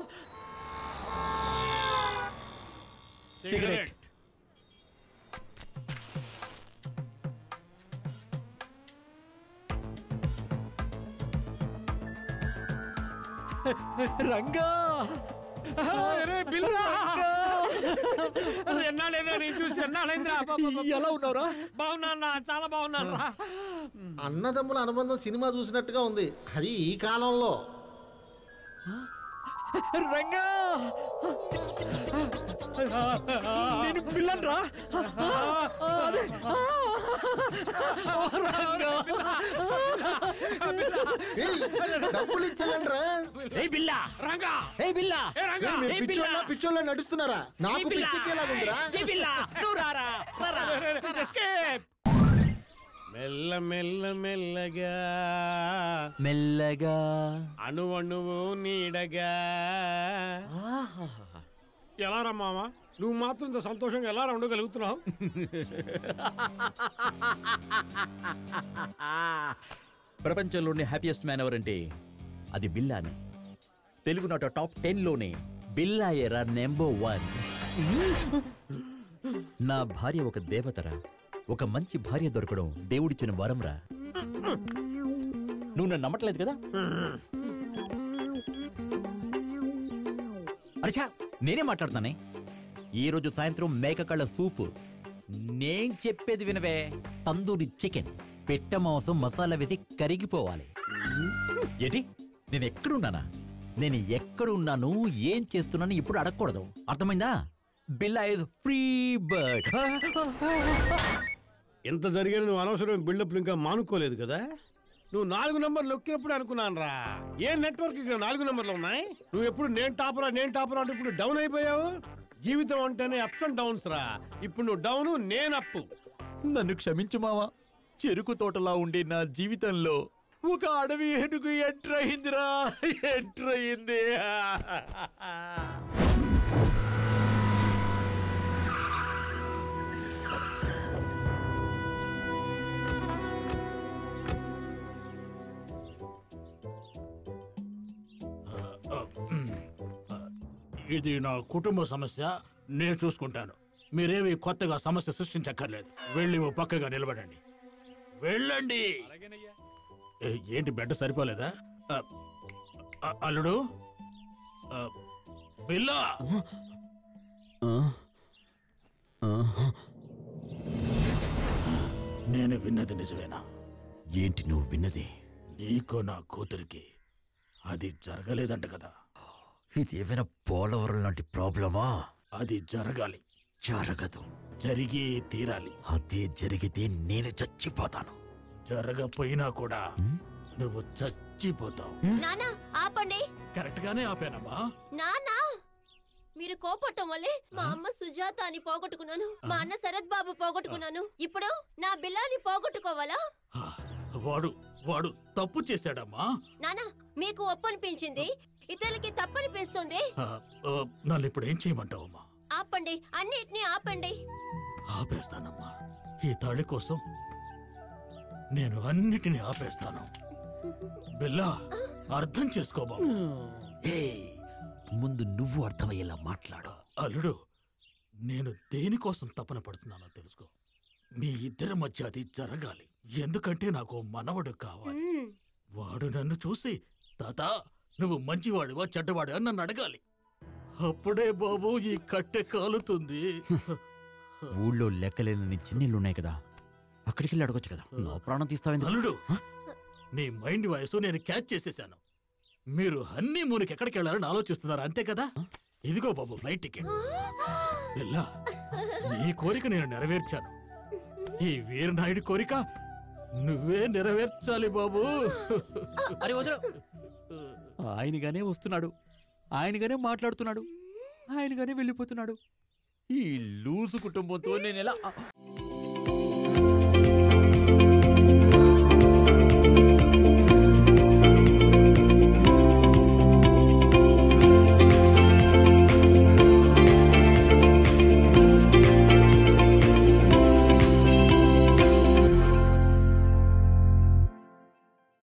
Cigarette. Ranga ఎన్నాళ్ళైందా నేను చూసి ఎన్నాళ్ళైందా? ఎలా ఉన్నావురా? బాగున్నా, చాలా బాగున్నాను రా. అన్నదమ్ముల అనుబంధం సినిమా చూసినట్టుగా ఉంది. అది ఈ కాలంలో. రంగా నేను పిల్లని రా. డబ్బులు ఇచ్చేయండి పిచ్చోళ్ళ నడుస్తున్నారా? నాకు పిచ్చెక్కేలాగుందిరా. మెల్ల మెల్ల మెల్లగా మెల్లగా అణువణువు నీడగా. ఎలా రా మామ, నువ్వు మాత్రం ఇంత సంతోషంగా ఎలా ఉండగలుగుతున్నావు? ప్రపంచంలోని హ్యాపీయెస్ట్ మ్యాన్ ఎవరంటే అది బిల్లానే. తెలుగు నాట టాప్ 10లోనే బిల్లాయేరా నెంబర్ 1. నా భార్య ఒక దేవతరా. ఒక మంచి భార్య దొరకడం దేవుడిచ్చిన వరంరా. నువ్వు నన్ను నమ్మట్లేదు కదా? అరేచా, నేనే మాట్లాడుతానే. ఈ రోజు సాయంత్రం మేక కళ్ళ సూపు. నేను చెప్పేది వినవే. తందూరి చికెన్, పెట్ట మాంసం మసాలా వేసి కరిగిపోవాలి. ఏంటి? నేను ఎక్కడున్నానా? నేను ఎక్కడున్నాను, ఏం చేస్తున్నాను ఇప్పుడు అడగకూడదు. అర్థమైందా? బిల్లా ఇస్ ఫ్రీ బర్డ్. ఎంత జరిగినా నువ్వు అనవసరం బిల్డప్లు ఇంకా మానుకోలేదు కదా? నువ్వు 4 నంబర్లు నొక్కినప్పుడు అనుకున్నాను రా, ఏ నెట్వర్క్ ఇక్కడ 4 నంబర్లు ఉన్నాయి? నువ్వు ఎప్పుడు నేను టాపరా అంటే ఇప్పుడు డౌన్ అయిపోయావు. జీవితం అంటేనే అప్స్ అండ్ డౌన్స్ రా. ఇప్పుడు నువ్వు డౌన్, నేను అప్పు. నన్ను క్షమించు మావా. చెరుకు తోటలా ఉండే నా జీవితంలో ఒక అడవి ఏనుగు ఎంటర్ అయిందిరా. ఎంటర్ అయింది. ఇది నా కుటుంబ సమస్య, నేను చూసుకుంటాను. మీరేమి కొత్తగా సమస్య సృష్టించక్కర్లేదు. వెళ్ళి ఓ పక్కగా నిలబడండి. వెళ్ళండి. ఏంటి బెడ్ సరిపోలేదా? అల్లుడు, బిల్లా, నేను విన్నది నిజమేనా? ఏంటి నువ్వు విన్నది? నీకో నా కూతురికి అది జరగలేదంట కదా? ఇది ఏమైనా పోలవరం లాంటి ప్రాబ్లమా? అది జరగాలి. జరగదు. జరిగే తీరాలి. అదే జరిగితే నేను చచ్చిపోతాను. జరగపోయినా కూడా నువ్వు చచ్చిపోతావు. నానా ఆపండి. కరెక్ట్ గానే ఆపానమ్మా. నానా, మీరు కోపట్టం వల్లే మా అమ్మ సుజాత అని పోగొట్టుకున్నాను, మా అన్న శరత్ బాబు పోగొట్టుకున్నాను. ఇప్పుడు నా బిల్లాని పోగొట్టుకోవాలా? వాడు తప్పు చేశాడమ్మా. నానా, మీకు ఒప్పనిపించింది, ఇతరులకి తప్పనిపిస్తుంది. నన్ను ఇప్పుడు ఏం చేయమంటావమ్మా? ఆపండి, అన్నిటినీ ఆపండి. ఆపేస్తానమ్మా. ఈ తాళి కోసం నేను అన్నిటినీ ఆపేస్తాను. బిల్లా, అర్థం చేసుకో బాబు. ముందు నువ్వు అర్థమయ్యేలా మాట్లాడు. అల్లుడు, నేను దేనికోసం తపన పడుతున్నానో తెలుసుకో. మీ ఇద్దరి మధ్య అది జరగాలి. ఎందుకంటే నాకు మనవడు కావాలి. వాడు నన్ను చూసి, తాత నువ్వు మంచివాడివా చెడ్డవాడివా నన్ను అడగాలి. అప్పుడే బాబు ఈ కట్టె కాలుతుంది. ఊళ్ళో లెక్కలేని చిన్నీళ్ళున్నాయి కదా, అక్కడికి వెళ్ళి అడగొచ్చు కదా. నా ప్రాణం తీస్తావేంది? అల్లుడు, నీ మైండ్ వాయిస్ నేను క్యాచ్ చేసేసాను. మీరు హన్నీమూన్కి ఎక్కడికి వెళ్ళాలని ఆలోచిస్తున్నారు, అంతే కదా? ఇదిగో బాబు ఫ్లైట్ టికెట్. బిల్లా, నీ కోరిక నేను నెరవేర్చాను. ఈ వీరనాయుడి కోరిక నువ్వే నెరవేర్చాలి బాబు. అరే వదలు. ఆయనగానే వస్తున్నాడు, ఆయనగానే మాట్లాడుతున్నాడు, ఆయనగానే వెళ్ళిపోతున్నాడు. ఈ లూసు కుటుంబంతో నేను ఎలా